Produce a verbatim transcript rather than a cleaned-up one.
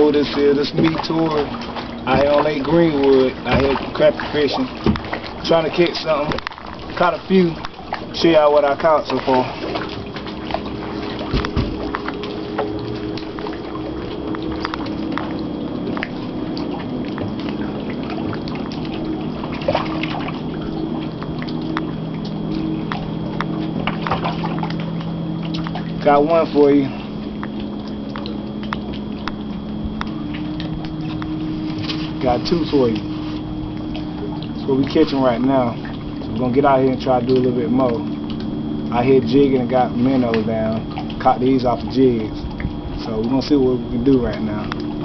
know this is. This me tour out here on Lake Greenwood, out here crappie fishing. Trying to catch something. Caught a few. Show y'all what I caught so far. Got one for you. Got two for you. That's what we catching right now. So we're gonna get out here and try to do a little bit more. I here jigging and got minnows down. Caught these off the jigs. So we're gonna see what we can do right now.